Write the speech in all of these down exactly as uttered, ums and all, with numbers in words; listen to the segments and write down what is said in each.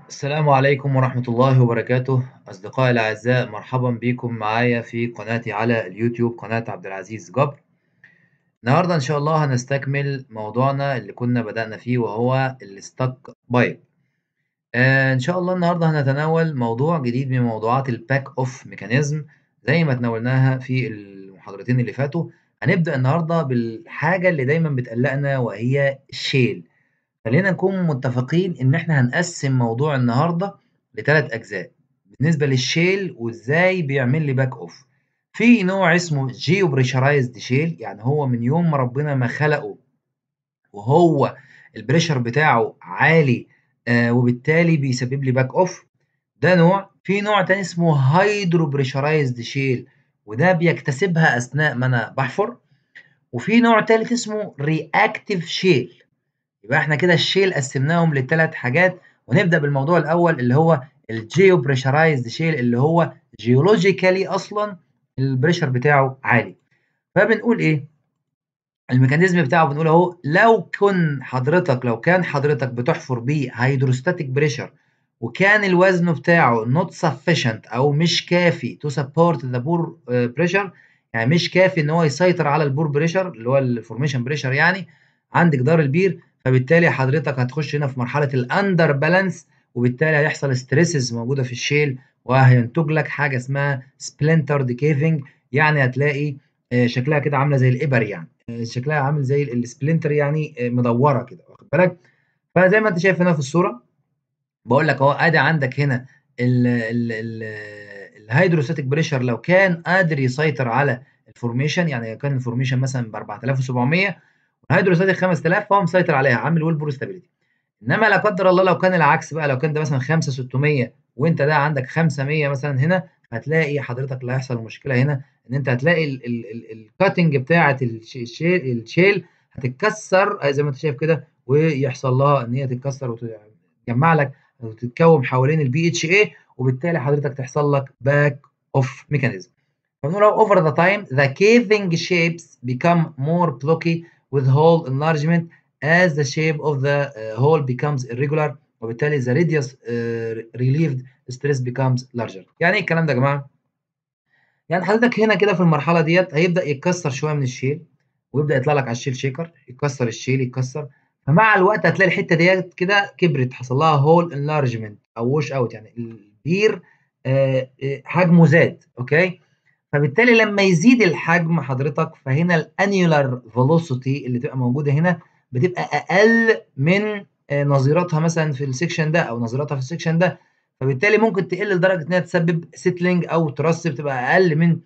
السلام عليكم ورحمة الله وبركاته. أصدقائي الأعزاء، مرحبا بكم معايا في قناتي على اليوتيوب، قناة عبد العزيز جبر. النهاردة إن شاء الله هنستكمل موضوعنا اللي كنا بدأنا فيه وهو الستاك بايب. آه إن شاء الله النهاردة هنتناول موضوع جديد من موضوعات الباك أوف ميكانيزم زي ما تناولناها في المحاضرتين اللي فاتوا. هنبدأ النهاردة بالحاجة اللي دايما بتقلقنا وهي الشيل. خلينا نكون متفقين إن إحنا هنقسم موضوع النهاردة لثلاث أجزاء بالنسبة للشيل وإزاي بيعمل لي باك أوف. في نوع اسمه جيو بريشرايزد شيل، يعني هو من يوم ما ربنا ما خلقه وهو البريشر بتاعه عالي، آه وبالتالي بيسبب لي باك أوف. ده نوع. في نوع تاني اسمه هايدرو بريشرايزد شيل، وده بيكتسبها أثناء ما أنا بحفر. وفي نوع تالت اسمه رياكتيف شيل. يبقى إحنا كده الشيل قسمناهم لثلاث حاجات، ونبدأ بالموضوع الأول اللي هو الجيو بريشرايزد شيل، اللي هو جيولوجيكالي أصلا البريشر بتاعه عالي. فبنقول إيه؟ الميكانيزم بتاعه بنقول أهو، لو كن حضرتك لو كان حضرتك بتحفر بيه هيدروستاتيك بريشر وكان الوزن بتاعه not sufficient أو مش كافي to support the bore pressure، يعني مش كافي إن هو يسيطر على البور بريشر اللي هو الفورميشن بريشر يعني عند جدار البير، فبالتالي حضرتك هتخش هنا في مرحلة الاندر بالانس، وبالتالي هيحصل ستريسز موجودة في الشيل وهينتج لك حاجة اسمها سبلنتر كيفنج. يعني هتلاقي آه، شكلها كده عاملة زي الإبر، يعني آه، شكلها عامل زي السبلنتر، يعني آه، مدورة كده، واخد بالك؟ فزي ما انت شايف هنا في الصورة، بقول لك اهو، ادي عندك هنا ال ال ال الهيدروستاتيك بريشر لو كان قادر يسيطر على الفورميشن، يعني كان الفورميشن مثلا ب أربعة آلاف وسبعمية والهيدروستاتيك خمسة آلاف، فهو مسيطر عليها، عامل ويل بور ستابيليتي. انما لا قدر الله لو كان العكس بقى، لو كان ده مثلا خمسة آلاف وستمية وانت ده عندك خمسمية مثلا هنا، هتلاقي حضرتك اللي هيحصل مشكله هنا ان انت هتلاقي الكاتنج بتاعه الشيل الشيل هتتكسر زي ما انت شايف كده، ويحصل لها ان هي تتكسر وتجمع لك وتتكوم حوالين البي اتش اي، وبالتالي حضرتك تحصل لك باك اوف ميكانيزم. فبنقول over the time the caving shapes become more blocky with hole enlargement as the shape of the uh, hole becomes irregular، وبالتالي the radius uh, relieved stress becomes larger. يعني ايه الكلام ده يا جماعه؟ يعني حضرتك هنا كده في المرحله ديت هيبدا يتكسر شويه من الشيل، ويبدا يطلع لك على الشيل شيكر، يكسر الشيل يتكسر، فمع الوقت هتلاقي الحته ديت كده كبرت، حصل لها هول انلارجمنت او ووش اوت، يعني البير آه، آه، حجمه زاد. اوكي، فبالتالي لما يزيد الحجم حضرتك، فهنا الانيولار فيلوسيتي اللي تبقى موجوده هنا بتبقى اقل من آه، نظيرتها مثلا في السكشن ده او نظيرتها في السكشن ده، فبالتالي ممكن تقل لدرجه انها تسبب سيتلينج او ترسب، تبقى اقل من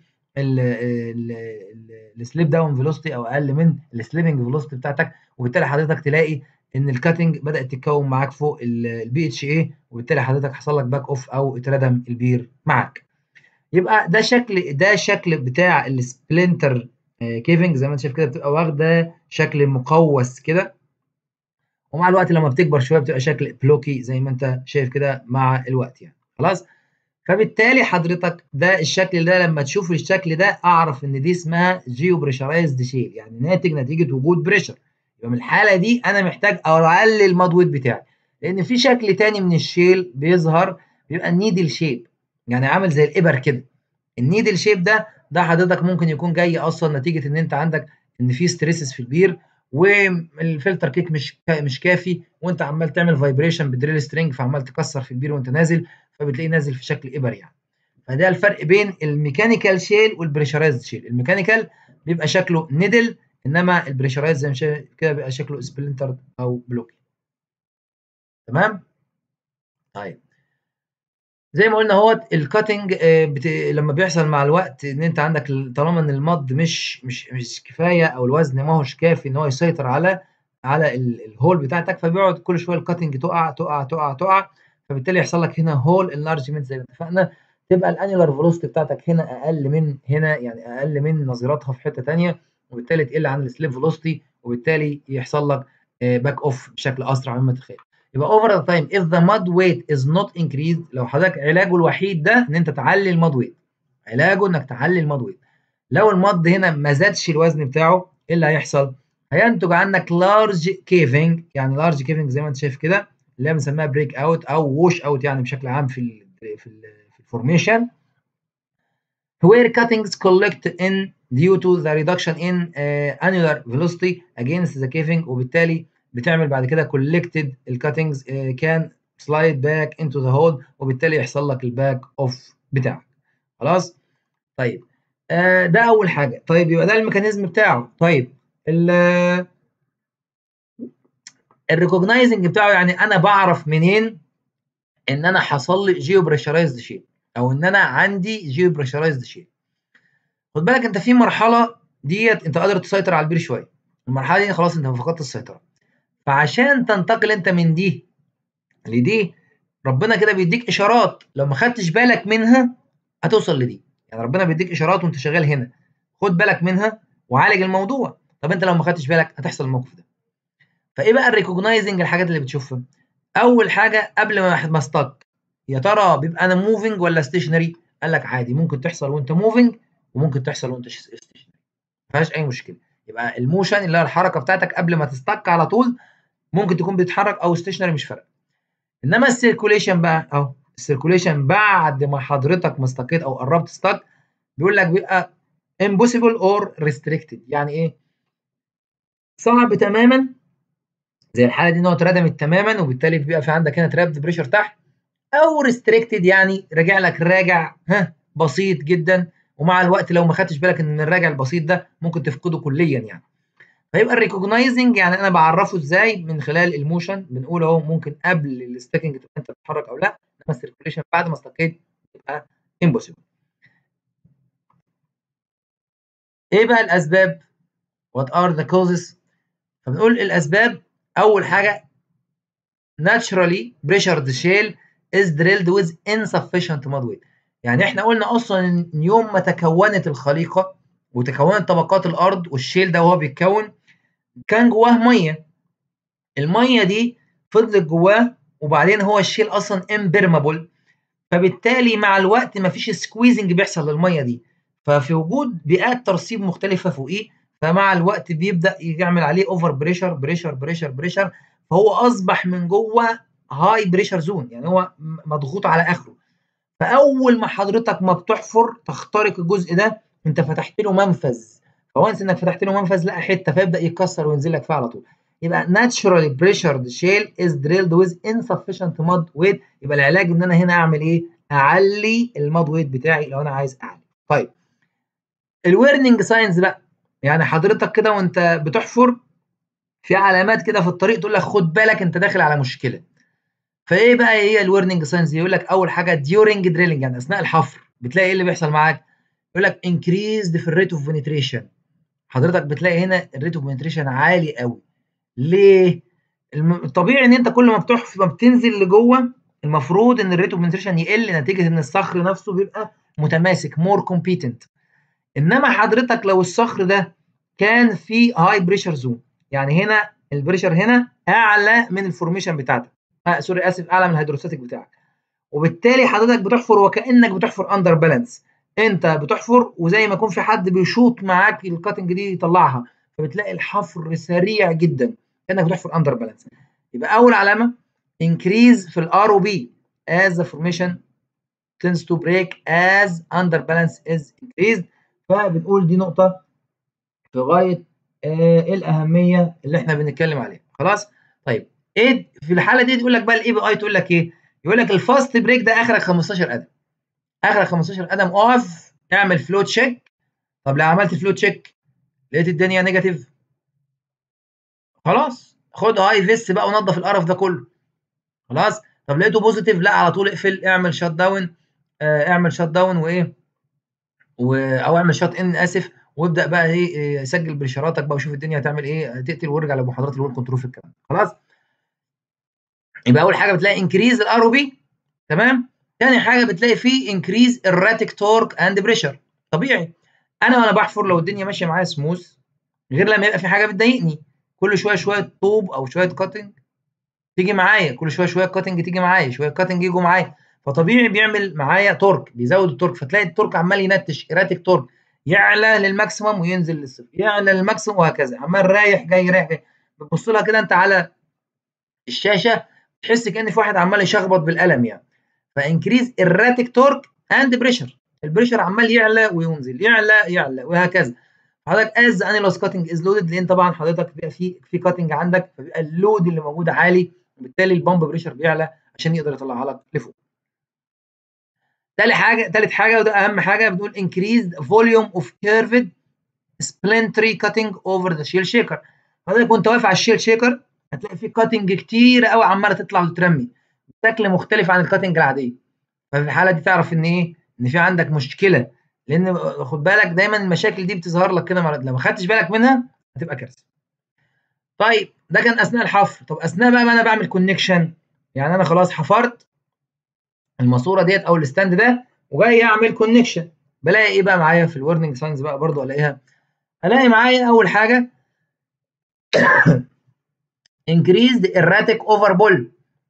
السليب داون فيلوسيتي او اقل من السليبنج فيلوسيتي بتاعتك، وبالتالي حضرتك تلاقي ان الكاتنج بدات تتكون معاك فوق البي اتش اي، وبالتالي حضرتك حصل لك باك اوف او اتردم البير معاك. يبقى ده شكل ده شكل بتاع السبلنتر كيفنج، زي ما انت شايف كده بتبقى واخده شكل مقوس كده، ومع الوقت لما بتكبر شويه بتبقى شكل بلوكي زي ما انت شايف كده مع الوقت يعني. خلاص، فبالتالي حضرتك ده الشكل ده لما تشوف الشكل ده اعرف ان دي اسمها جيو بريشرايزد شيل، يعني ناتج نتيجه وجود بريشر. يبقى من الحاله دي انا محتاج اقلل الماد ويت بتاعي، لان في شكل تاني من الشيل بيظهر بيبقى النيدل شيب، يعني عامل زي الابر كده. النيدل شيب ده ده حضرتك ممكن يكون جاي اصلا نتيجه ان انت عندك ان في ستريسز في البير، والفلتر كيك مش مش كافي، وانت عمال تعمل فايبريشن بالدريل سترينج، فعمال تكسر في البير وانت نازل، فبتلاقيه نازل في شكل ابر يعني. فده الفرق بين الميكانيكال شيل والبريشرايزد شيل. الميكانيكال بيبقى شكله نيدل، انما البريشرايزد زي ما شايف كده بيبقى شكله سبلنتر او بلوكي. تمام؟ طيب، زي ما قلنا اهوت الكاتنج بت... لما بيحصل مع الوقت ان انت عندك ال- طالما ان المض مش مش مش كفايه، او الوزن ما هوش كافي ان هو يسيطر على على ال- الهول بتاعتك، فبيقعد كل شويه الكاتنج تقع تقع تقع تقع، فبالتالي يحصل لك هنا هول انلارجمنت زي ما اتفقنا، تبقى الانيولار فيلوسيتي بتاعتك هنا اقل من هنا، يعني اقل من نظيرتها في حته ثانيه، وبالتالي تقل عن السليب فيلوسيتي، وبالتالي يحصل لك باك اوف بشكل اسرع مما تتخيل. يبقى over the time if the mud weight is not increased، لو حضرتك علاجه الوحيد ده ان انت تعلي الماد ويت، علاجه انك تعلي الماد ويت. لو الماد هنا ما زادش الوزن بتاعه، ايه اللي هيحصل؟ هينتج عنك لارج كيفنج، يعني لارج كيفنج زي ما انت شايف كده، اللي هي بنسميها بريك اوت او ووش اوت يعني بشكل عام في ال في ال في الفورميشن. where cuttings collect in due to the reduction in uh, annular velocity against the caving، وبالتالي بتعمل بعد كده collected الكاتنجز uh, can slide back into the hole، وبالتالي يحصل لك الباك اوف بتاعك. خلاص. طيب آه ده اول حاجه. طيب يبقى ده الميكانيزم بتاعه. طيب الريكوجنايزنج بتاعه يعني انا بعرف منين ان انا حصل لي جيو بريشرايزد شيل او ان انا عندي جيو بريشرايزد شيل. خد بالك انت في مرحله ديت انت قادر تسيطر على البير شويه، المرحله دي خلاص انت فقدت السيطره، فعشان تنتقل انت من دي لدي ربنا كده بيديك اشارات لو ما خدتش بالك منها هتوصل لدي. يعني ربنا بيديك اشارات وانت شغال هنا، خد بالك منها وعالج الموضوع. طب انت لو ما خدتش بالك هتحصل الموقف ده. فايه بقى الريكوجنايزنج الحاجات اللي بتشوفها؟ اول حاجه قبل ما ما استك، يا ترى بيبقى انا موفينج ولا ستيشنري؟ قال لك عادي ممكن تحصل وانت موفينج وممكن تحصل وانت ستيشنري، ما فيهاش اي مشكله. يبقى الموشن اللي هي الحركه بتاعتك قبل ما تستك على طول ممكن تكون بتتحرك او ستيشنري مش فارقه. انما السيركوليشن بقى اهو، السيركوليشن بعد ما حضرتك ما استقيت او قربت ستك بيقول لك بيبقى impossible or restricted. يعني ايه؟ صعب تماما زي الحاله دي ان هو اتردمت تماما وبالتالي بيبقى في عندك هنا ترابد بريشر تحت، او ريستريكتد يعني راجع لك راجع ها بسيط جدا، ومع الوقت لو ما خدتش بالك ان الراجع البسيط ده ممكن تفقده كليا يعني. فيبقى الريكوجنايزنج يعني انا بعرفه ازاي؟ من خلال الموشن. بنقول اهو ممكن قبل الستيكنج تبقى انت بتتحرك او لا، انما السيركيوليشن بعد ما استقيت يبقى امبوسيبل. ايه بقى الاسباب؟ وات ار ذا كوزز؟ فبنقول الاسباب اول حاجه naturally pressured shale is drilled with insufficient mud weight. يعني احنا قلنا اصلا ان يوم ما تكونت الخليقه وتكونت طبقات الارض والشيل ده وهو بيتكون كان جواه ميه، الميه دي فضلت جواه وبعدين هو الشيل اصلا امبرمابل، فبالتالي مع الوقت مفيش سكويزنج بيحصل للميه دي، ففي وجود بيئات ترسيب مختلفه فوقيه فمع الوقت بيبدا يعمل عليه اوفر بريشر بريشر بريشر بريشر، فهو اصبح من جوه هاي بريشر زون، يعني هو مضغوط على اخره. فاول ما حضرتك ما بتحفر تخترق الجزء ده انت فتحت له منفذ، فوانس انك فتحت له منفذ لقى حته فيبدا يتكسر وينزل لك فيها على طول. يبقى naturally pressured shale is drilled with insufficient mud weight. يبقى العلاج ان انا هنا اعمل ايه؟ اعلي الماد ويت بتاعي لو انا عايز اعلي. طيب الورنينج ساينز بقى، يعني حضرتك كده وانت بتحفر في علامات كده في الطريق تقول لك خد بالك انت داخل على مشكله. فايه بقى هي الورنينج ساينز؟ يقول لك اول حاجه during drilling يعني اثناء الحفر بتلاقي ايه اللي بيحصل معاك؟ يقول لك increased في الريت اوف penetration. حضرتك بتلاقي هنا الريت اوف penetration عالي قوي. ليه؟ الطبيعي ان انت كل ما بتحفر ما بتنزل لجوه المفروض ان الريت اوف penetration يقل نتيجه ان الصخر نفسه بيبقى متماسك مور كومبيتنت. انما حضرتك لو الصخر ده كان في هاي بريشر زون، يعني هنا البريشر هنا اعلى من الفورميشن بتاعتك، آه سوري اسف اعلى من الهيدروستاتيك بتاعك، وبالتالي حضرتك بتحفر وكانك بتحفر اندر بالانس. انت بتحفر وزي ما يكون في حد بيشوط معاك الكاتنج دي يطلعها، فبتلاقي الحفر سريع جدا كانك بتحفر اندر بالانس. يبقى اول علامه increase في الار او بي as the formation tends to break as under balance is increased. فبنقول دي نقطه في غايه آه الاهميه اللي احنا بنتكلم عليها. خلاص. طيب ايه في الحاله دي تقول لك بقى الاي بي اي تقول لك ايه؟ يقول لك الفاست بريك ده اخرك خمستاشر قدم، اخرك خمستاشر قدم اقف اعمل فلو تشيك. طب لو عملت فلو تشيك لقيت الدنيا نيجاتيف خلاص خد هاي فيس بقى ونظف القرف ده كله. خلاص. طب لقيته بوزيتيف لا على طول اقفل اعمل شات داون، آه اعمل شات داون وايه و... او اعمل شات ان اسف، وابدا بقى ايه سجل بريشراتك بقى وشوف الدنيا هتعمل ايه، تقتل وارجع لمحاضرات الويل كنترول في الكلام. خلاص. يبقى اول حاجه بتلاقي انكريز الار او بي، تمام. تاني حاجه بتلاقي فيه انكريز الراتيك تورك اند بريشر. طبيعي انا وانا بحفر لو الدنيا ماشيه معايا سموث غير لما يبقى في حاجه بتضايقني، كل شويه شويه طوب او شويه كاتنج تيجي معايا، كل شويه شويه كاتنج تيجي معايا، شويه كاتنج يجوا معايا، فطبيعي بيعمل معايا تورك بيزود التورك، فتلاقي التورك عمال ينتش erratic تورك يعلى للماكسيمم وينزل للصفر، يعلى للماكسيمم وهكذا عمال رايح جاي رايح جاي. بتبص لها كده انت على الشاشه تحس كأن في واحد عمال يشخبط بالقلم يعني. فانكريز الراتيك تورك اند بريشر، البريشر عمال يعلى وينزل يعلى يعلى وهكذا. حضرتك از انيلوس كاتنج از لودد، لان طبعا حضرتك بيبقى في في كاتنج عندك، فبيبقى اللود اللي موجود عالي، وبالتالي البامب بريشر بيعلى عشان يقدر يطلعها لك لفوق. تالت حاجه تالت حاجه وده اهم حاجه، بنقول increased volume of curved splintery cutting over the shale shaker. حضرتك وانت واقف على الشيل شيكر هتلاقي في كاتنج كتير قوي عماله تطلع وتترمي بشكل مختلف عن الكاتنج العاديه. ففي الحاله دي تعرف ان ايه، ان في عندك مشكله، لان خد بالك دايما المشاكل دي بتظهر لك كده، لو ما خدتش بالك منها هتبقى كارثه. طيب ده كان اثناء الحفر. طب اثناء بقى ما انا بعمل كونكشن، يعني انا خلاص حفرت الماسوره ديت او الستاند ده وجاي اعمل كونكشن، بلاقي ايه بقى معايا في الورنينج ساينز بقى برضو الاقيها، الاقي معايا اول حاجه increased erratic overpull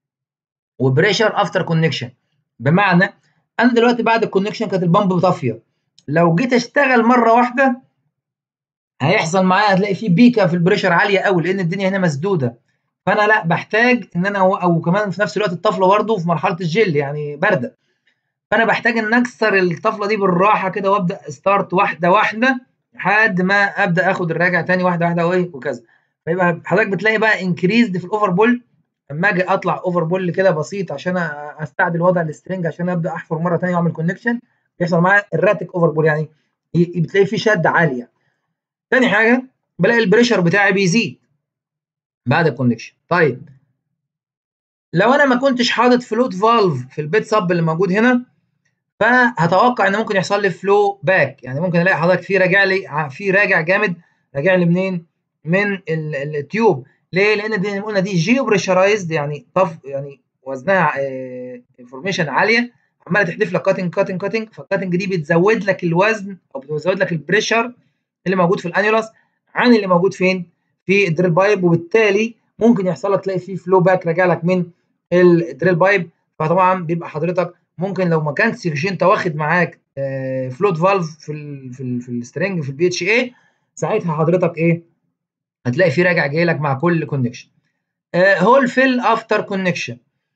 وبريشر افتر كونكشن. بمعنى انا دلوقتي بعد الكونكشن كانت البامب طافيه، لو جيت اشتغل مره واحده هيحصل معايا، هتلاقي في بيكه في البريشر عاليه قوي لان الدنيا هنا مسدوده. فانا لا بحتاج ان انا، او كمان في نفس الوقت الطفله برده في مرحله الجل يعني بارده، فانا بحتاج ان اكسر الطفله دي بالراحه كده وابدا ستارت واحده واحده لحد ما ابدا اخد الراجع تاني واحده واحده وايه وكذا. فيبقى حضرتك بتلاقي بقى انكريزد في الاوفر بول، اما اجي اطلع اوفر بول كده بسيط عشان استعدل وضع السترنج عشان ابدا احفر مره ثانيه واعمل كونكشن، بيحصل معايا الراتيك اوفر بول، يعني بتلاقي في شده عاليه. ثاني حاجه بلاقي البريشر بتاعي بيزيد بعد الكونكشن. طيب لو انا ما كنتش حاطط فلوت فالف في البيت سب اللي موجود هنا، فهتوقع ان ممكن يحصل لي فلو باك، يعني ممكن الاقي حضرتك في راجع لي في راجع جامد، راجع لي منين؟ من التيوب. ليه؟ لان دي قلنا دي جيو بريشرايزد، يعني طف يعني وزنها انفورميشن عاليه، عماله تحدف لك كاتنج كاتنج كاتنج، فالكاتنج دي بتزود لك الوزن او بتزود لك البريشر اللي موجود في الانيولاس عن اللي موجود فين؟ في الدريل بايب، وبالتالي ممكن يحصل لك تلاقي في فلو باك راجع لك من الدريل بايب. فطبعا بيبقى حضرتك ممكن لو ما كانش انت واخد معاك فلوت فالف في ال في ال في السترنج في البي اتش اي، ساعتها حضرتك ايه؟ هتلاقي في راجع جاي لك مع كل كونكشن. هول فيل افتر كونكشن.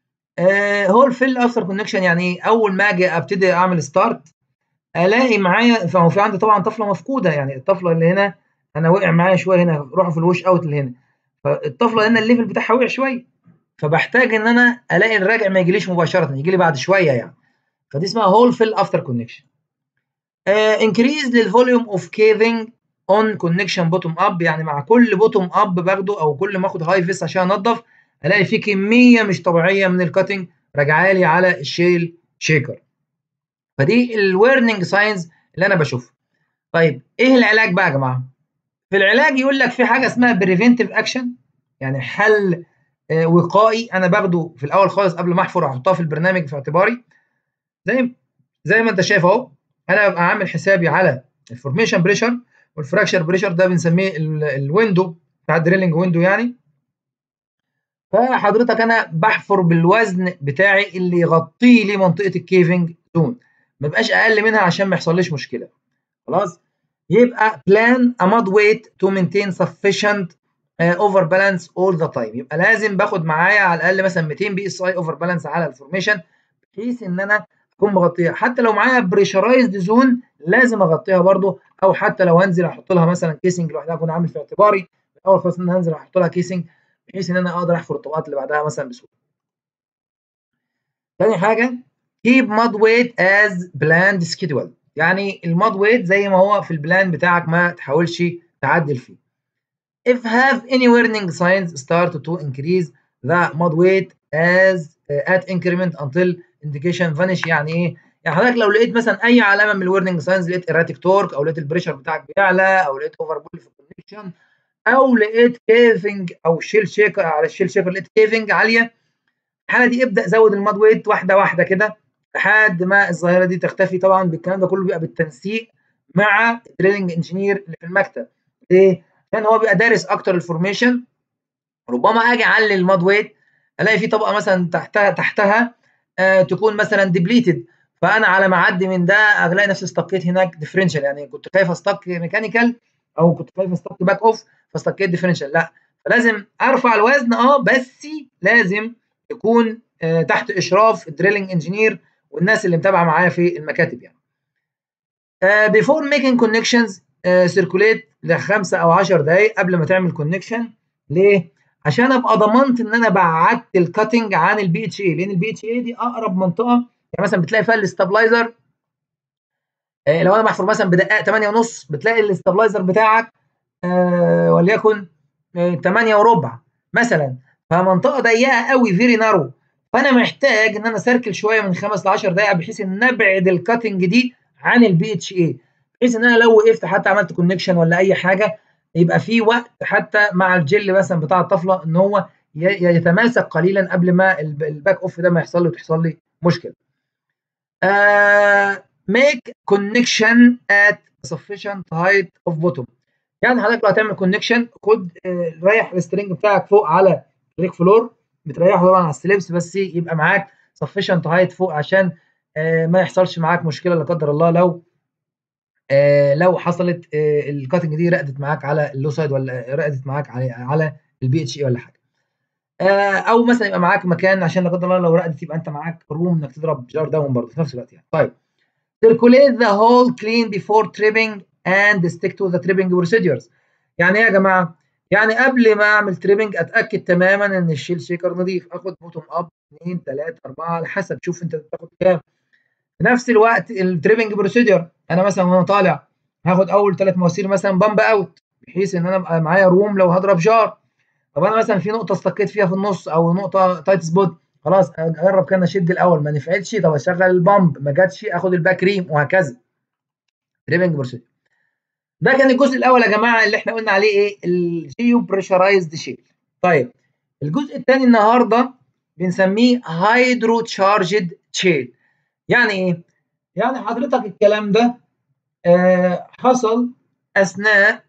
هول فيل افتر كونكشن يعني ايه؟ اول ما اجي ابتدي اعمل ستارت الاقي معايا، فهو في عندي طبعا طفله مفقوده، يعني الطفله اللي هنا انا وقع معايا شويه هنا، روحوا في الوش اوت اللي هنا، فالطفله هنا الليفل بتاعها وقع شويه، فبحتاج ان انا الاقي الراجع ما يجيليش مباشره، يجي لي بعد شويه يعني، فدي اسمها هول فيل افتر كونكشن. انكريز للفوليوم اوف كيفنج اون كونكشن بوتوم اب، يعني مع كل بوتوم اب باخده او كل ما اخد هاي فيس عشان انضف الاقي في كميه مش طبيعيه من الكاتنج راجعه لي على الشيل شيكر. فدي الورنينج ساينز اللي انا بشوفها. طيب ايه العلاج بقى يا جماعه؟ في العلاج يقول لك في حاجه اسمها بريفنتيف اكشن، يعني حل آه وقائي انا باخده في الاول خالص قبل ما احفر احطها في البرنامج في اعتباري. زي زي ما انت شايف اهو، انا ببقى عامل حسابي على الفورميشن بريشر والفراكشر بريشر، ده بنسميه الويندو بتاع الدريلنج ويندو يعني. فحضرتك انا بحفر بالوزن بتاعي اللي يغطي لي منطقه الكيفنج زون، ما يبقاش اقل منها عشان ما يحصليش مشكله. خلاص، يبقى بلان a mud weight to maintain sufficient uh, overbalance all the time. يبقى لازم باخد معايا على الاقل مثلا مئتين بي اس اي اوفر بالانس على الفورميشن، بحيث ان انا اكون مغطيها. حتى لو معايا بريشرايزد زون لازم اغطيها برده، او حتى لو هنزل احط لها مثلا كيسنج لوحدها اكون عامل في اعتباري الاول خالص ان انا هنزل احط لها كيسنج، بحيث ان انا اقدر احفر الطبقات اللي بعدها مثلا بسهوله. تاني حاجه keep mud weight as planned schedule، يعني الماد ويت زي ما هو في البلان بتاعك ما تحاولش تعدل فيه. If have any warning signs start to increase the mud weight as uh, at increment until indication vanish. يعني ايه؟ يعني حضرتك لو لقيت مثلا اي علامه من الورنينج ساينز، لقيت erratic torque او لقيت البريشر بتاعك بيعلى او لقيت اوفر بول في الكونكشن او لقيت كيفنج او شيل شيكر، على الشيل شيكر لقيت كيفنج عاليه، الحاله دي ابدا زود الماد ويت واحده واحده كده لحد ما الظاهره دي تختفي. طبعا بالكلام ده كله بيبقى بالتنسيق مع الدريلنج انجينير اللي في المكتب. ليه؟ لان هو بيبقى دارس اكتر الفورميشن. ربما اجي اعلي الماد ويت الاقي في طبقه مثلا تحتها تحتها آه تكون مثلا ديبليتد، فانا على ما اعدي من ده الاقي نفسي استقيت هناك ديفرنشال، يعني كنت خايف استق ميكانيكال او كنت خايف استق باك اوف فاستقيت ديفرنشال. لا، فلازم ارفع الوزن اه بس لازم يكون آه تحت اشراف الدريلنج انجينير والناس اللي متابعه معايا في المكاتب يعني. آه before making connections آه circulate لخمسة او عشر دقائق قبل ما تعمل كونكشن. ليه؟ عشان ابقى ضمنت ان انا بعدت الكاتنج عن البي اتش اي، لان البي اتش اي دي اقرب منطقه، يعني مثلا بتلاقي فيها الاستابلايزر آه لو انا محفور مثلا بدقائق ثمانية ونص بتلاقي الاستابلايزر بتاعك آه وليكن آه ثمانية وربع مثلا، فمنطقه ضيقه قوي فيري نارو، فانا محتاج ان انا سيركل شويه من خمس ل عشر دقائق بحيث ان نبعد الكاتنج دي عن البي اتش اي، بحيث ان انا لو وقفت حتى عملت كونكشن ولا اي حاجه يبقى في وقت حتى مع الجل مثلا بتاع الطفله ان هو يتماسك قليلا قبل ما الباك اوف ده ما يحصل له تحصل لي مشكله. آه make connection at sufficient height of bottom. يعني حضرتك لو هتعمل كونكشن خد آه ريح السترنج بتاعك فوق على الريك فلور، بتريحه طبعا على السليبس بس يبقى معاك sufficient height فوق عشان آه ما يحصلش معاك مشكله لا قدر الله لو آه لو حصلت آه الكاتنج دي رقدت معاك على اللو سايد ولا رقدت معاك على على البي اتش اي ولا حاجه. آه او مثلا يبقى معاك مكان عشان لا قدر الله لو رقدت يبقى انت معاك روم انك تضرب جار داون برضه في نفس الوقت يعني. طيب circulate the hole clean before tripping and stick to the tripping procedures. يعني ايه يا جماعه؟ يعني قبل ما اعمل تريبنج اتاكد تماما ان الشيل شيكر نظيف، اخد بوتوم اب اثنين ثلاثة أربعة على حسب، شوف انت بتاخد كام. في نفس الوقت التريبنج بروسيدور انا مثلا وانا طالع هاخد اول ثلاث مواسير مثلا بامب اوت بحيث ان انا ابقى معايا روم لو هضرب جار. طب انا مثلا في نقطه استقيت فيها في النص او نقطه تايت سبوت، خلاص اجرب كده اشد الاول ما نفعتش طب اشغل البامب ما جاتش اخد الباك ريم وهكذا. تريبنج بروسيدور ده كان الجزء الاول يا جماعه اللي احنا قلنا عليه ايه الجيو بريشرايزد شيل. طيب الجزء الثاني النهارده بنسميه هيدرو تشارجد شيل. يعني ايه؟ يعني حضرتك الكلام ده آه حصل اثناء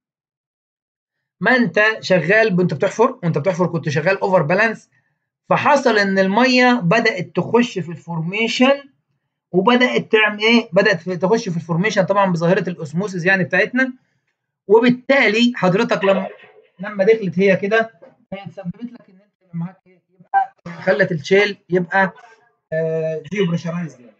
ما انت شغال وانت بتحفر وانت بتحفر كنت شغال اوفر بالانس، فحصل ان الميه بدات تخش في الفورميشن وبدات تعمل ايه؟ بدات تخش في الفورميشن طبعا بظاهره الاسموسيس يعني بتاعتنا، وبالتالي حضرتك لما لما دخلت هي كده هي سببت لك ان انت معاك ايه؟ يبقى خلت الشيل يبقى آه جيو بريشرايزد يعني.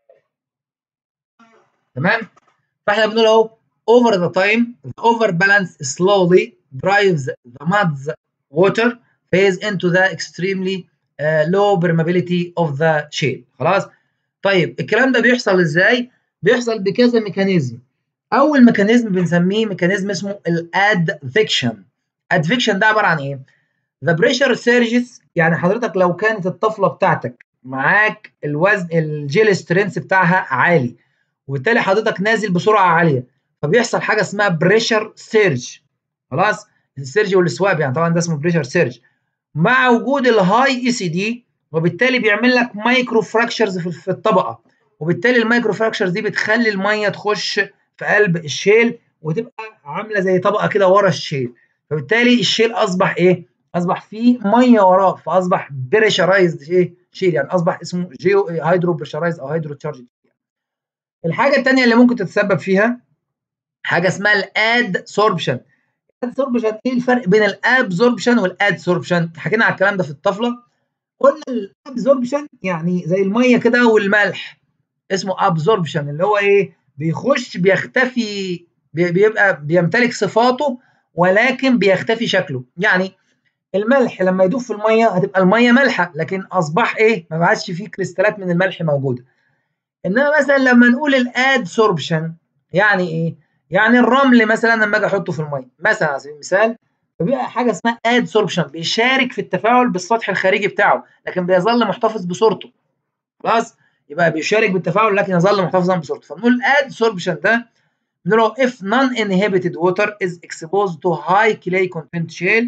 تمام؟ فاحنا بنقول اهو over the time the overbalance slowly drives the mud's water phase into the extremely uh, low permeability of the shale. خلاص؟ طيب الكلام ده بيحصل ازاي؟ بيحصل بكذا ميكانيزم. اول ميكانيزم بنسميه ميكانيزم اسمه الادفكشن. ادفكشن ده عباره عن ايه؟ the pressure surges، يعني حضرتك لو كانت الطفله بتاعتك معاك الوزن الجيل سترينث بتاعها عالي وبالتالي حضرتك نازل بسرعه عاليه فبيحصل حاجه اسمها بريشر سيرج. خلاص السيرج والسواب يعني طبعا ده اسمه بريشر سيرج مع وجود الهاي اي سي دي، وبالتالي بيعمل لك مايكرو فراكشرز في الطبقه، وبالتالي المايكرو فراكشرز دي بتخلي الميه تخش في قلب الشيل وتبقى عامله زي طبقه كده ورا الشيل، فبالتالي الشيل اصبح ايه؟ اصبح فيه ميه وراه فاصبح بريشرايزد ايه؟ شيل يعني اصبح اسمه جيو هيدرو بريشرايز او هيدرو تشارج. الحاجه الثانيه اللي ممكن تتسبب فيها حاجه اسمها الادسوربشن. الادسوربشن ايه الفرق بين الابزوربشن والادسوربشن؟ حكينا على الكلام ده في الطفله، قلنا الابزوربشن يعني زي الميه كده والملح، اسمه ابزوربشن اللي هو ايه؟ بيخش بيختفي بيبقى بيمتلك صفاته ولكن بيختفي شكله. يعني الملح لما يدوب في الميه هتبقى الميه مالحه لكن اصبح ايه؟ ما بقاش فيه كريستالات من الملح موجوده. انما مثلا لما نقول الادسوربشن يعني ايه؟ يعني الرمل مثلا لما اجي احطه في الميه مثلا على سبيل المثال فبيبقى حاجه اسمها ادسوربشن بيشارك في التفاعل بالسطح الخارجي بتاعه لكن بيظل محتفظ بصورته. خلاص يبقى بيشارك بالتفاعل لكن يظل محتفظا بصورته، فبنقول الادسوربشن ده بنقول if non-inhibited water is exposed to high clay content shale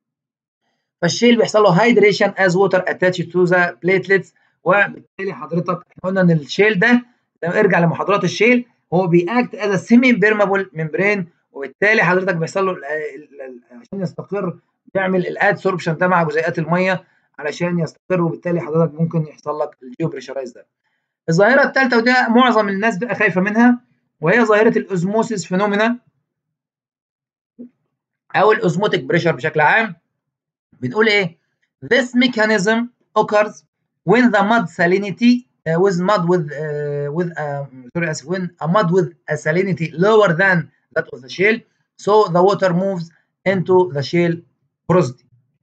فالشيل بيحصل له hydration as water attached to the platelets، وبالتالي حضرتك احنا قلنا ان الشيل ده لما ارجع لمحاضرات الشيل هو بيأكت از سيمي بيرمابل ممبرين، وبالتالي حضرتك بيحصل له عشان يستقر بيعمل الادسوربشن ده مع جزيئات الميه علشان يستقر، وبالتالي حضرتك ممكن يحصل لك الجيو بريشرايز ده. الظاهره الثالثه ودي معظم الناس بقى خايفه منها وهي ظاهره الاوزموسيس فينومينا او الاوزموتيك بريشر بشكل عام. بنقول ايه؟ This mechanism occurs when the mud salinity uh, with mud with uh, with uh, sorry when a mud with a salinity lower than that of the shale, so the water moves into the shale porosity.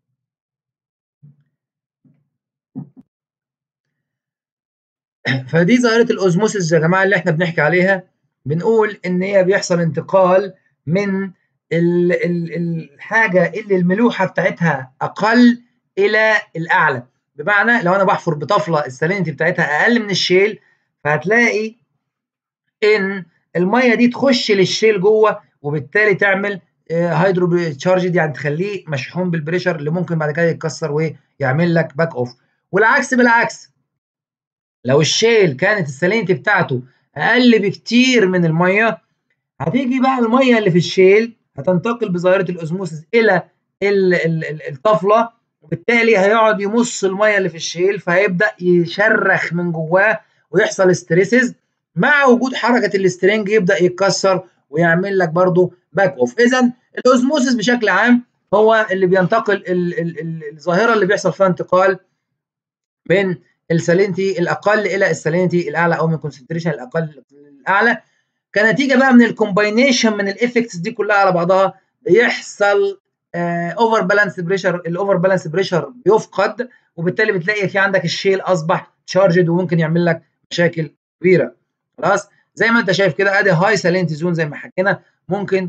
فدي ظاهرة الأوزموسيس يا جماعة اللي إحنا بنحكي عليها، بنقول إن هي بيحصل انتقال من ال ال الحاجة اللي الملوحة بتاعتها أقل إلى الأعلى، بمعنى لو أنا بحفر بطفلة السالينيتي بتاعتها أقل من الشيل، فهتلاقي إن المية دي تخش للشيل جوه، وبالتالي تعمل هيدرو تشارجد، يعني تخليه مشحون بالبريشر اللي ممكن بعد كده يتكسر ويعمل لك باك أوف. والعكس بالعكس، لو الشيل كانت السالينيتي بتاعته اقل بكتير من الميه، هتيجي بقى الميه اللي في الشيل هتنتقل بظاهره الاوزموسيس الى الطفله، وبالتالي هيقعد يمص الميه اللي في الشيل، فهيبدا يشرخ من جواه ويحصل ستريسز، مع وجود حركه السترنج يبدا يتكسر ويعمل لك برضو باك اوف. اذا الاوزموسيس بشكل عام هو اللي بينتقل الظاهره اللي بيحصل فيها انتقال من السالينتي الاقل الى السالينتي الاعلى، او من كونسنتريشن الاقل للاعلى، كنتيجه بقى من الكومباينيشن من الافكتس دي كلها على بعضها بيحصل اوفر بالانس بريشر. الاوفر بالانس بريشر بيفقد، وبالتالي بتلاقي في عندك الشيل اصبح تشارجد وممكن يعمل لك مشاكل كبيره. خلاص، زي ما انت شايف كده ادي هاي سالينتي زون زي ما حكينا، ممكن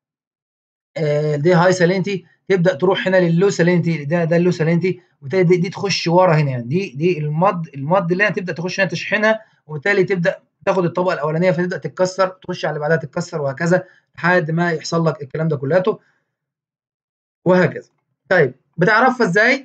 آه دي هاي سالينتي تبدا تروح هنا لللو سالينتي، ده ده اللو سالينتي، وبالتالي دي, دي تخش ورا هنا، يعني دي دي المض المض اللي هنا تبدا تخش هنا تشحنها، وبالتالي تبدا تاخد الطبقه الاولانيه فتبدا تتكسر، تخش على اللي بعدها تتكسر، وهكذا لحد ما يحصل لك الكلام ده كلياته وهكذا. طيب بتعرفها ازاي؟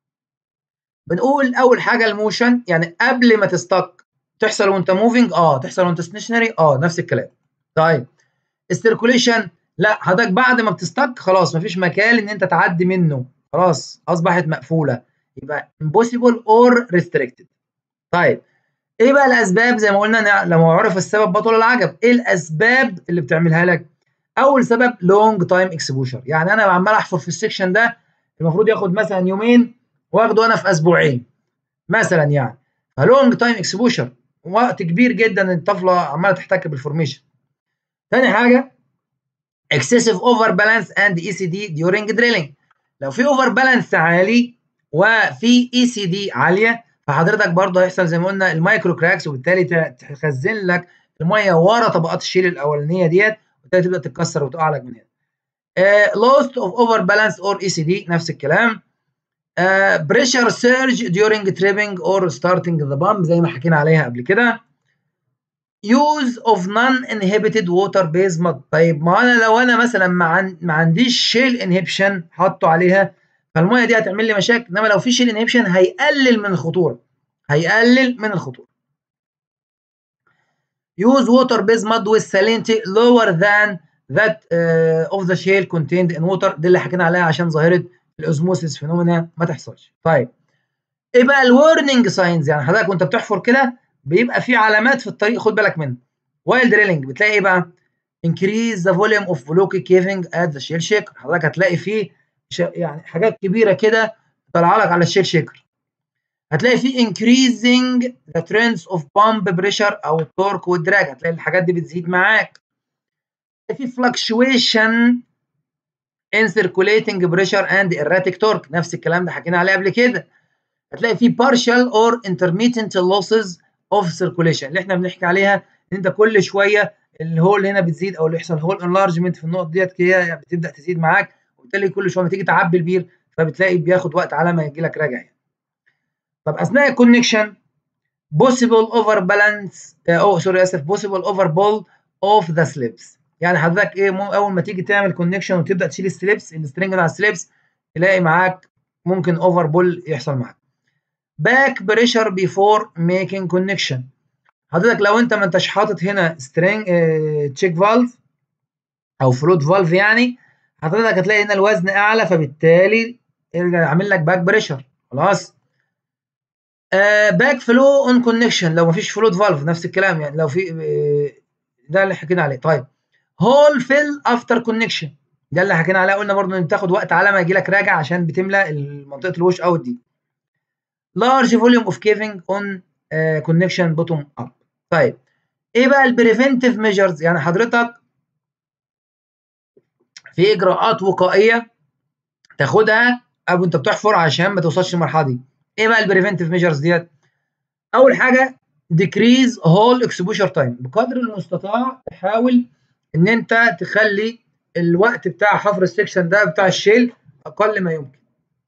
بنقول اول حاجه الموشن، يعني قبل ما تستك تحصل وانت موفينج، اه تحصل وانت ستيشنري، اه نفس الكلام. طيب السيركوليشن، لا حضرتك بعد ما بتستك خلاص مفيش مكان ان انت تعدي منه، خلاص اصبحت مقفوله، يبقى impossible or restricted. طيب ايه بقى الاسباب؟ زي ما قلنا لما عرف السبب بطل العجب. ايه الاسباب اللي بتعملها لك؟ اول سبب لونج تايم اكسبوجر، يعني انا عمال احفر في السكشن ده المفروض ياخد مثلا يومين، واخده انا في اسبوعين مثلا، يعني فلونج تايم اكسبوجر وقت كبير جدا الطفله عماله تحتك بالفورميشن. ثاني حاجه excessive over balance and E C D during drilling. لو في over balance عالي وفي E C D عاليه، فحضرتك برضه هيحصل زي ما قلنا المايكرو كراكس، وبالتالي تخزن لك الميه ورا طبقات الشيل الاولانيه ديت، وبالتالي تبدا تتكسر وتقع لك من هنا. uh, loss of over balance or E C D نفس الكلام. uh, pressure surge during tripping or starting the pump زي ما حكينا عليها قبل كده. use of non-inhibited water based mud. طيب ما انا لو انا مثلا ما, عن... ما عنديش شيل انهبشن حاطه عليها، فالميه دي هتعمل لي مشاكل، انما لو في شيل انهبشن هيقلل من الخطوره، هيقلل من الخطوره. use water based mud with salinity lower than that uh, of the shale contained in water. دي اللي حكينا عليها عشان ظاهره الاوزموسيس فينومينا ما تحصلش. طيب ايه بقى الورنينج ساينز؟ يعني حضرتك وانت بتحفر كده بيبقى في علامات في الطريق خد بالك منها. وايل دريلنج بتلاقي ايه بقى؟ increase the volume of blocky caving at the shale shaker. حضرتك هتلاقي فيه يعني حاجات كبيره كده طالعه لك على الشيل شيكر. هتلاقي فيه increasing the trends of pump pressure او التورك والدراج، هتلاقي الحاجات دي بتزيد معاك. في fluctuation in circulating pressure and erratic torque، نفس الكلام ده حكينا عليه قبل كده. هتلاقي فيه partial or intermittent losses of circulation اللي احنا بنحكي عليها، ان انت كل شويه الهول هنا بتزيد، او اللي يحصل هول انلارجمنت في النقط ديت هي بتبدا تزيد معاك، وبالتالي كل شويه ما تيجي تعبي البير فبتلاقي بياخد وقت على ما يجي لك راجع يعني. طب اثناء الكونكشن possible over balance او سوري اسف possible overpull of the slips. يعني حضرتك ايه اول ما تيجي تعمل كونكشن وتبدا تشيل السليبس السترنج على السليبس تلاقي معاك ممكن اوفر بول يحصل معاك. باك بريشر بيفور ميكينج كونكشن. حضرتك لو انت ما انتش حاطط هنا سترينج تشيك فالف او فلوت فالف، يعني حضرتك هتلاقي هنا الوزن اعلى، فبالتالي يرجع يعمل لك باك بريشر. خلاص. باك فلو اون كونكشن لو ما فيش فلوت فالف نفس الكلام، يعني لو في آه ده اللي حكينا عليه. طيب هول فيل افتر كونكشن. ده اللي حكينا عليه، قلنا برضه ان بتاخد وقت على ما يجي لك راجع عشان بتملى منطقه الوش اوت دي. large volume of caving on uh, connection bottom up. طيب ايه بقى البريفنتيف ميجرز؟ يعني حضرتك في اجراءات وقائيه تاخدها قبل انت بتحفر عشان ما توصلش للمرحله دي. ايه بقى البريفنتيف ميجرز ديت؟ اول حاجه decrease hole exposure time، بقدر المستطاع تحاول ان انت تخلي الوقت بتاع حفر السكشن ده بتاع الشيل اقل ما يمكن.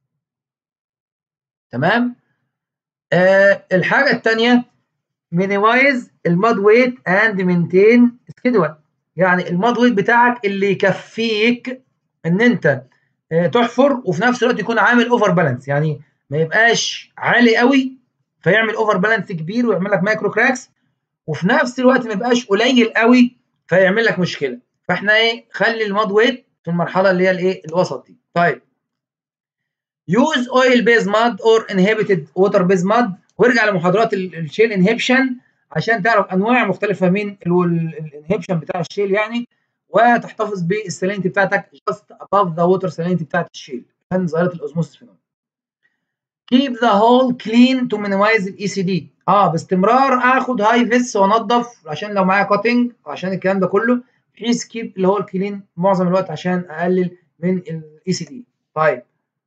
تمام. آه الحاجه الثانيه minimize الماد ويت اند مينتين سكيدول، يعني الماد ويت بتاعك اللي يكفيك ان انت آه تحفر وفي نفس الوقت يكون عامل اوفر بالانس، يعني ما يبقاش عالي قوي فيعمل اوفر بالانس كبير ويعمل لك مايكرو كراكس، وفي نفس الوقت ما يبقاش قليل قوي فيعمل لك مشكله. فاحنا ايه، خلي الماد ويت في المرحله اللي هي الايه الوسط دي. طيب use oil based mud or inhibited water based mud، وارجع لمحاضرات الشيل انهبشن عشان تعرف انواع مختلفه من الانهبشن بتاع الشيل يعني، وتحتفظ بالسالينتي بتاعتك just above the water salinity بتاعت الشيل عشان ظاهره الاوزموسيس فينومينا. keep the hole clean to minimize الاي سي دي، اه باستمرار اخد هاي فيس وانضف عشان لو معايا كاتنج عشان الكلام ده كله، بحيث كيب اللي هو الكلين معظم الوقت عشان اقلل من الاي سي دي. طيب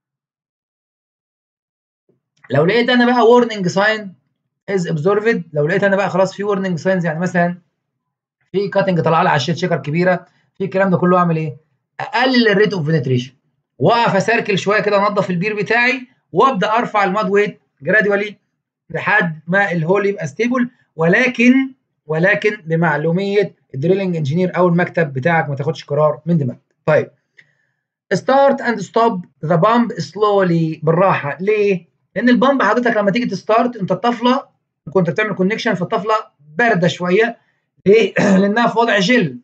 لو لقيت انا بقى warning sign is observed، لو لقيت انا بقى خلاص في warning signs، يعني مثلا في كاتنج طالعه لي على الشيت شيكر كبيره، في الكلام ده كله، اعمل ايه؟ اقلل الريت اوف بنتريشن، واقف اسركل شويه كده انضف البير بتاعي، وابدا ارفع الماد ويت جرادولي لحد ما الهول يبقى ستيبل، ولكن ولكن بمعلوميه الدريلنج انجينير او المكتب بتاعك، ما تاخدش قرار من دماغك. طيب ستارت اند ستوب ذا بامب سلولي، بالراحه. ليه؟ لان البامب حضرتك لما تيجي تستارت انت الطفله كنت بتعمل كونكشن، فالطفله بارده شويه. ليه؟ لانها في وضع جل،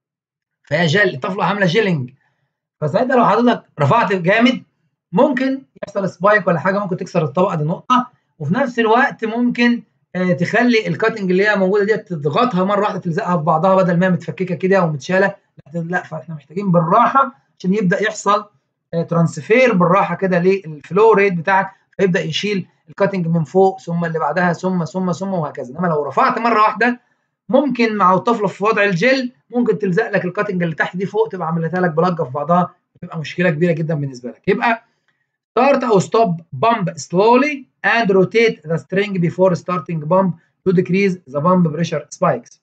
فهي جل، الطفله عامله جيلنج، فساعتها لو حضرتك رفعت جامد ممكن يحصل سبايك ولا حاجه، ممكن تكسر الطبقه دي نقطه، وفي نفس الوقت ممكن آه تخلي الكاتنج اللي هي موجوده ديت تضغطها مره واحده تلزقها في بعضها بدل ما هي متفككه كده ومتشاله. لا، فاحنا محتاجين بالراحه عشان يبدا يحصل آه ترانسفير بالراحه كده للفلو ريت بتاعك، فيبدا يشيل الكاتنج من فوق ثم اللي بعدها ثم ثم ثم وهكذا. انما لو رفعت مره واحده ممكن مع الطفله في وضع الجل ممكن تلزق لك الكاتنج اللي تحت دي فوق، تبقى عملتها لك بلجه في بعضها، تبقى مشكله كبيره جدا بالنسبه لك. يبقى start او stop pump slowly and rotate the string before starting pump to decrease the pump pressure spikes.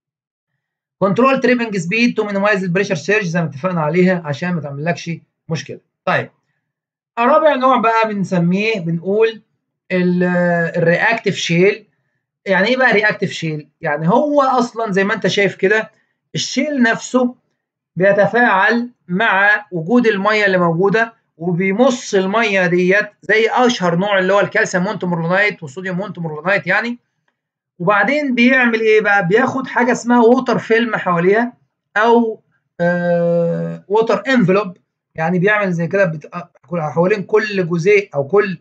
control tripping speed to minimize the pressure surge زي ما اتفقنا عليها عشان ما تعملكش مشكله. طيب رابع نوع بقى بنسميه بنقول الرياكتيف شيل. يعني ايه بقى رياكتيف شيل؟ يعني هو اصلا زي ما انت شايف كده الشيل نفسه بيتفاعل مع وجود الميه اللي موجوده وبيمص الميه ديت، زي اشهر نوع اللي هو الكالسيوم مونتمورلونايت والصوديوم مونتمورلونايت يعني. وبعدين بيعمل ايه بقى؟ بياخد حاجه اسمها ووتر فيلم حواليها او آه ووتر انفلوب، يعني بيعمل زي كده حوالين كل جزء او كل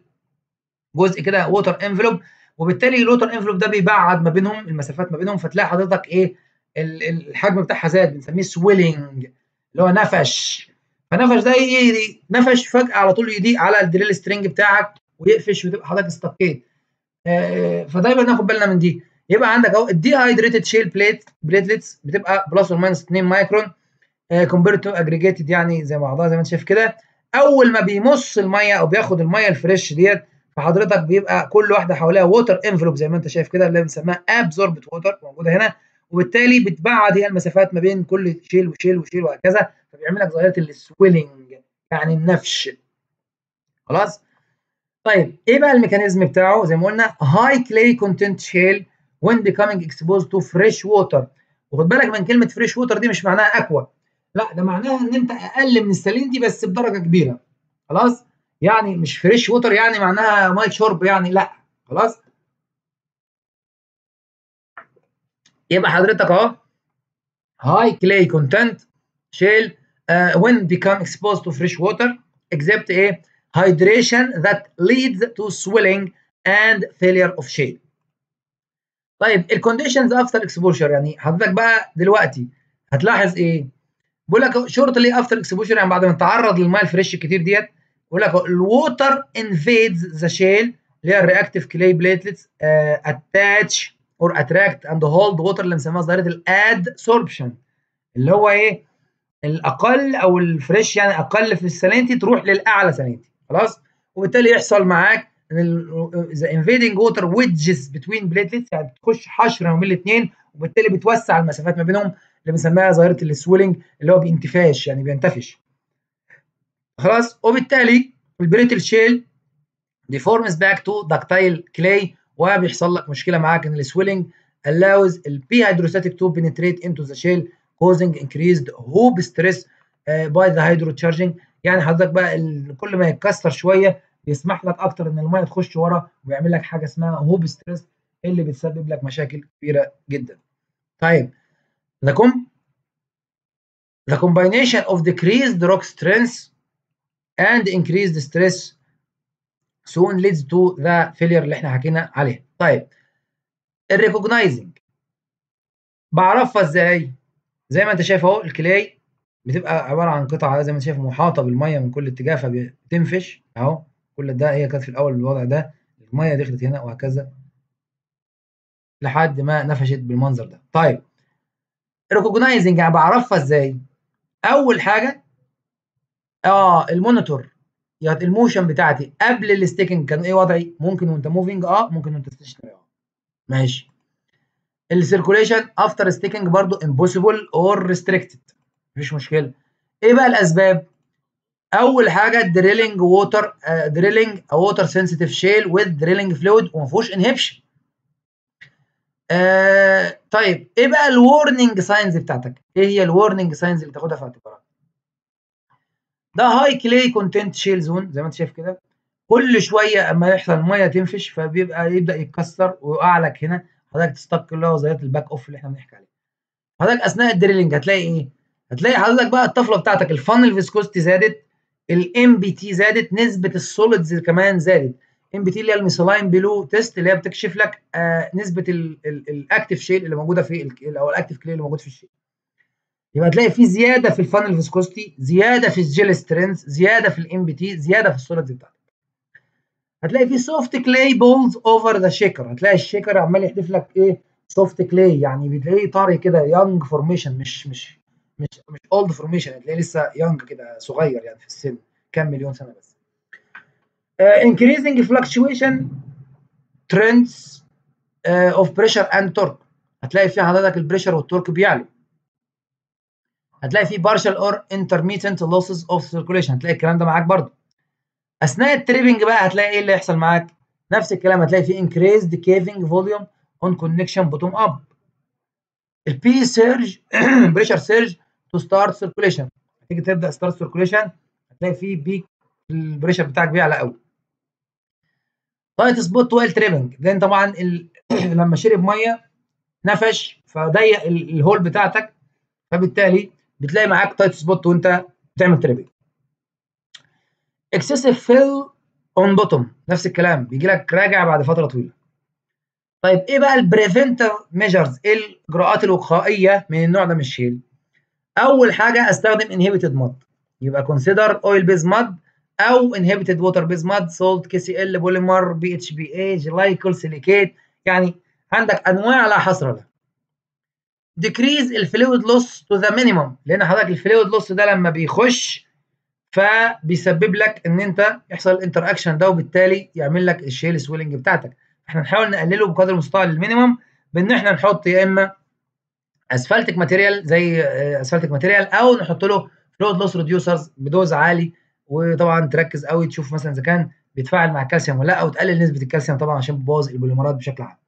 جزء كده ووتر انفلوب، وبالتالي الووتر انفلوب ده بيبعد ما بينهم المسافات ما بينهم، فتلاقي حضرتك ايه الحجم بتاعها زاد، بنسميه سويلنج اللي هو نفش. فنفش ده ايه؟ نفش فجاه على طول يضيق على الدريل سترينج بتاعك ويقفش وتبقى حضرتك استقيت. آه فدايما ناخد بالنا من دي. يبقى عندك اهو الدي هايدريتد شيل بليت بليتلتس بتبقى بلس اور ماينس اتنين مايكرون كومبيرد تو اجريجيتد، يعني زي بعضها زي ما انت شايف كده. اول ما بيمص الميه او بياخد الميه الفريش ديت فحضرتك بيبقى كل واحده حواليها ووتر انفلوب زي ما انت شايف كده اللي بنسميها ابزوربت ووتر موجوده هنا، وبالتالي بتبعد هي المسافات ما بين كل شيل وشيل وشيل وهكذا، فبيعمل لك ظاهره السويلنج يعني النفش. خلاص. طيب ايه بقى الميكانيزم بتاعه؟ زي ما قلنا هاي كلاي كونتنت شيل when becoming exposed to fresh water. وخد بالك من كلمه فريش ووتر دي مش معناها اكوا، لا ده معناها ان انت اقل من السالينتي بس بدرجه كبيره. خلاص، يعني مش فريش ووتر يعني معناها ميه شرب يعني، لا. خلاص، يبقى حضرتك اهو هاي كلاي كونتنت شيل when become exposed to fresh water except ايه hydration that leads to swelling and failure of shale. طيب الكونديشنز افتر اكسبوجر، يعني حضرتك بقى دلوقتي هتلاحظ ايه؟ بيقول لك شورتلي افتر اكسبوجر، يعني بعد ما تتعرض للميه الفريش الكتير ديت، بيقول لك الووتر انفيدز ذا شيل اللي هي الرياكتيف كلاي بليتلتس اتاتش اور اتراكت اند هولد ووتر اللي بنسميها ظاهره الادسوربشن، اللي هو ايه؟ الاقل او الفريش يعني اقل في السالينتي تروح للاعلى سالينتي، خلاص. وبالتالي يحصل معاك ان ذا انفيدنج ووتر ويدجز بتوين بليتلتس، يعني بتخش حشره ما بين الاثنين، وبالتالي بتوسع المسافات ما بينهم اللي بنسميها ظاهره السويلنج اللي هو بانتفاش، يعني بينتفش، خلاص. وبالتالي البريتل شيل ديفورمز باك تو داكتايل كلاي، وبيحصل لك مشكله معاك ان السويلنج allows البي hydrostatic to penetrate into the shale causing increased hoop stress uh, by the hydrocharging. يعني حضرتك بقى كل ما يتكسر شويه بيسمح لك اكتر ان الميه تخش ورا، ويعمل لك حاجه اسمها هوب ستريس اللي بتسبب لك مشاكل كبيره جدا. طيب the com the combination of decreased rock strength and increased stress soon leads to the failure اللي احنا حكينا عليها. طيب الريكوجنايزنج بعرفها ازاي؟ زي ما انت شايف اهو الكلاي بتبقى عباره عن قطعه زي ما انت شايف محاطه بالميه من كل اتجاه فبتنفش اهو. كل ده هي كانت في الاول بالوضع ده، الميه دخلت هنا وهكذا لحد ما نفشت بالمنظر ده. طيب الريكوجنايزنج يعني بعرفها ازاي؟ اول حاجه اه المونيتور، يعني الموشن بتاعتي قبل الستيكنج كان ايه وضعي؟ ممكن وانت موفينج اه، ممكن وانت ستيشنري اه، ماشي. السيركوليشن افتر ستيكنج برضو امبوسيبل اور ريستريكتد، مفيش مشكله. ايه بقى الاسباب؟ اول حاجه دريلنج ووتر دريلنج ووتر سنسيتيف شيل وذ دريلنج فلويد وما فيهوش انهبشن. آه طيب ايه بقى الورنينج ساينز بتاعتك؟ ايه هي الورنينج ساينز اللي تاخدها في اعتبارك؟ ده هاي كلاي كونتنت شيل زون زي ما انت شايف كده، كل شويه اما يحصل الميه تنفش فبيبقى يبدا يتكسر ويقع لك هنا، حضرتك تستك اللي هو ظاهره الباك اوف اللي احنا بنحكي عليه. حضرتك اثناء الدريلنج هتلاقي ايه؟ هتلاقي حضرتك بقى الطفله بتاعتك الفانل فيسكوستي زادت، الام بي تي زادت، نسبه السوليدز كمان زادت. ام بي تي اللي هي الميثايلين بلو تيست اللي هي بتكشف لك آه نسبه الاكتيف شيل اللي موجوده في او الاكتيف كلي اللي موجود في الشيل. يبقى هتلاقي في زياده في الفانل فيسكوستي، زياده في الجيل سترينث، زياده في الام بي تي، زياده في السوليدز بتاعتك. هتلاقي في سوفت كلاي بولز اوفر ذا شيكر، هتلاقي الشيكر عمال يحدف لك ايه؟ سوفت كلاي، يعني بتلاقيه طري كده، يانج فورميشن، مش مش مش مش اولد فورميشن، هتلاقيه لسه يانج كده صغير يعني في السن، كام مليون سنه بس. uh, increasing fluctuation trends uh, of pressure and torque، هتلاقي في حضرتك البريشر والتورك بيعلوا. هتلاقي في partial or intermittent losses of circulation، هتلاقي الكلام ده معاك برضه. اثناء التريبنج بقى هتلاقي ايه اللي هيحصل معاك؟ نفس الكلام، هتلاقي في increased caving volume on connection bottom up. البي سيرج بريشر سيرج تو ستارت سيركوليشن، هتيجي تبدا ستارت سيركوليشن هتلاقي في بيك البريشر بتاعك بيعلى قوي. تايت سبوت وايل تريبنج، لان طبعا ال... لما شرب ميه نفش فضيق الهول بتاعتك، فبالتالي بتلاقي معاك تايت سبوت وانت بتعمل تريبنج. اكسسيف فيل اون بوتوم، نفس الكلام بيجي لك راجع بعد فتره طويله. طيب ايه بقى البريفنتيف ميجرز؟ ايه الاجراءات الوقائيه من النوع ده من الشيل؟ اول حاجه استخدم انهبيتد مود، يبقى كونسيدر اويل بيز مود او انهبيتد ووتر بيز مود، سولت، كي سي ال، بوليمر، بي اتش بي اي، جلايكول، سيليكيت، يعني عندك انواع لا حصر لها. ديكريز الفلويد لوس تو ذا مينيمم، لان حضرتك الفلويد لوس ده لما بيخش فبيسبب لك ان انت يحصل الانتر اكشن ده، وبالتالي يعمل لك الشيل سويلنج بتاعتك. احنا نحاول نقلله بقدر المستطاع للمينيمم بان احنا نحط يا اما اسفلتك ماتيريال زي اسفلتك ماتيريال، او نحط له فلويد لوس ريديوسرز بدوز عالي. وطبعا تركز قوي تشوف مثلا اذا كان بيتفاعل مع الكالسيوم ولا لا، او تقلل نسبه الكالسيوم طبعا عشان بتبوظ البوليمرات بشكل عام.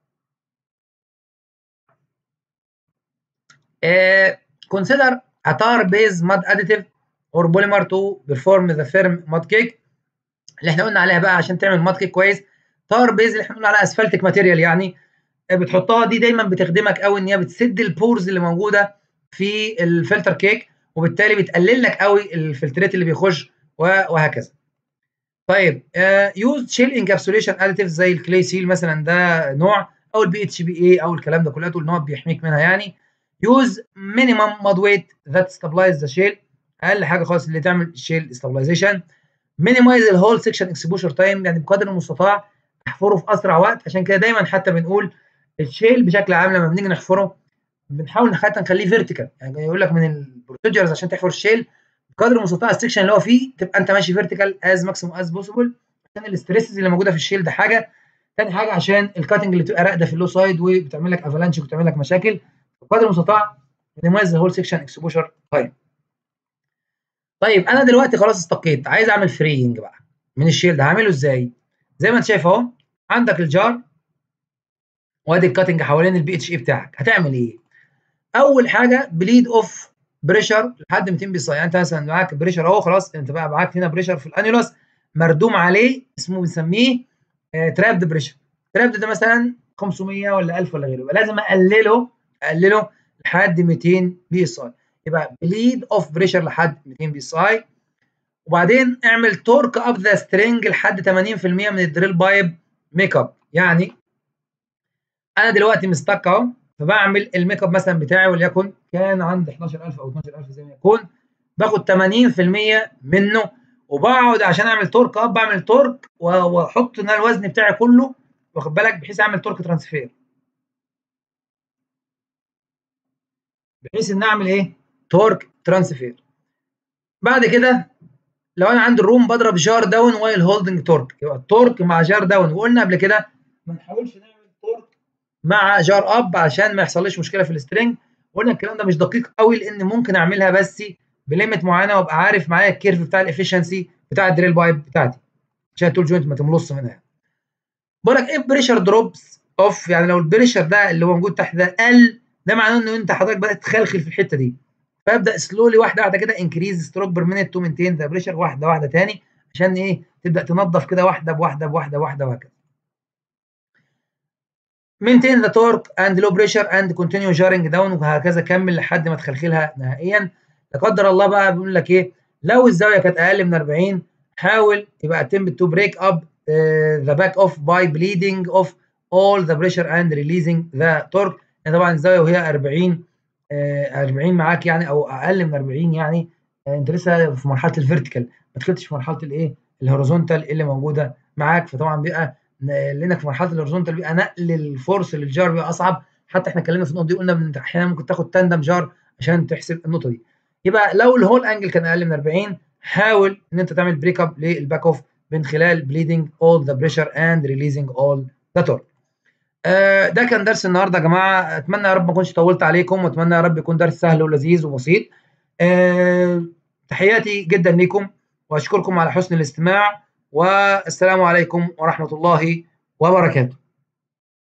كونسيدر a tar base mud additive or polymer to perform the firm mud cake اللي احنا قلنا عليها بقى عشان تعمل ماد كيك كويس. تار بيز اللي احنا قلنا عليها اسفلتك ماتيريال، يعني بتحطها دي دايما بتخدمك قوي ان هي بتسد البورز اللي موجوده في الفلتر كيك، وبالتالي بتقلل لك قوي الفلترات اللي بيخش وهكذا. طيب يوز شيل انكابسوليشن اديتيفز زي الكلي سيل مثلا، ده نوع، او البي اتش بي اي او الكلام ده كله ان هو بيحميك منها يعني. use minimum mud weight that stabilize the shale، اقل حاجه خالص اللي تعمل shale stabilization. minimize the whole section exposure time، يعني بقدر المستطاع تحفره في اسرع وقت. عشان كده دايما حتى بنقول الشيل بشكل عام لما بنيجي نحفره بنحاول حتى نخليه فيرتيكال، يعني يقول لك من البروسيجرز عشان تحفر الشيل بقدر المستطاع السكشن اللي هو فيه تبقى انت ماشي فيرتيكال از ماكسيموم از بوسيبل، عشان الاستريسز اللي موجوده في الشيل ده حاجه. تاني حاجه عشان الكاتنج اللي بتبقى راقده في اللو سايد وبتعمل لك افالانش وبتعمل لك مشاكل، بقدر المستطاع minimize the whole section exposure time. طيب انا دلوقتي خلاص استقيت، عايز اعمل فرينج بقى من الشيل ده، هعمله ازاي؟ زي ما انت شايف اهو، عندك الجار وادي الكاتنج حوالين البي اتش اي بتاعك. هتعمل ايه؟ اول حاجه بليد اوف بريشر لحد مئتين بي اس اي. يعني انت مثلا معاك بريشر اهو، خلاص انت بقى معاك هنا بريشر في الانيولاس مردوم عليه، اسمه بنسميه آه ترابد بريشر. ترابد ده مثلا خمسمية ولا ألف ولا غيره، يبقى لازم اقلله اقلله لحد مئتين بي اس اي. يبقى بليد اوف بريشر لحد مئتين بي اس اي. وبعدين اعمل تورك اب ذا سترينج لحد ثمانين في المية من الدريل بايب ميك اب. يعني انا دلوقتي مستك اهو، فبعمل الميك اب مثلا بتاعي وليكن كان عندي احداشر ألف او اتناشر ألف زي ما يكون، باخد ثمانين في المية منه وبقعد عشان اعمل تورك اب، بعمل تورك واحط ان الوزن بتاعي كله، واخد بالك، بحيث اعمل تورك ترانسفير، بحيث ان اعمل ايه؟ تورك ترانسفير. بعد كده لو انا عندي الروم بضرب جار داون وايل هولدنج تورك، يبقى التورك مع جار داون. وقلنا قبل كده ما نحاولش نعمل تورك مع جار اب عشان ما يحصليش مشكله في السترنج. قلنا الكلام ده مش دقيق قوي، لان ممكن اعملها بس بليميت معينه وابقى عارف معايا الكيرف بتاع الافشنسي بتاع الدريل بايب بتاعتي عشان التول جوينت ما تملص منها. بقول لك ايه بريشر دروبس اوف، يعني لو البريشر ده اللي هو موجود تحت ده قل، ده معناه ان انت حضرتك بدات تخلخل في الحته دي. فابدا سلولي واحده واحده كده انكريز ستروك بير مينيت تو مينتين ذا بريشر، واحده واحده تاني، عشان ايه؟ تبدا تنظف كده واحده بواحده بواحده واحده وهكذا. maintain the torque and low pressure and continue jarring down، وهكذا كمل لحد ما تخلخلها نهائيا. لا قدر الله بقى بيقول لك ايه، لو الزاويه كانت اقل من أربعين حاول يبقى attempt to break up uh, the back off by bleeding off all the pressure and releasing the torque. يعني طبعا الزاويه وهي أربعين آه أربعين معاك يعني او اقل من أربعين، يعني آه انت لسه في مرحله الفيرتيكال، ما دخلتش في مرحله الايه الهوريزونتال اللي موجوده معاك. فطبعا بيبقى لانك في مرحله الهوريزونتال بيبقى نقل الفورس للجار بيبقى اصعب. حتى احنا اتكلمنا في النقطه دي، قلنا ان احيانا ممكن تاخد تاندم جار عشان تحسب النقطه دي. يبقى لو الهول انجل كان اقل من أربعين حاول ان انت تعمل بريك اب للباك اوف من خلال بليدنج اول ذا بريشر اند ريليزنج اول ذا تورك. ده كان درس النهارده يا جماعه، اتمنى يا رب ما اكونش طولت عليكم، واتمنى يا رب يكون درس سهل ولذيذ وبسيط. أه تحياتي جدا ليكم واشكركم على حسن الاستماع، والسلام عليكم ورحمه الله وبركاته.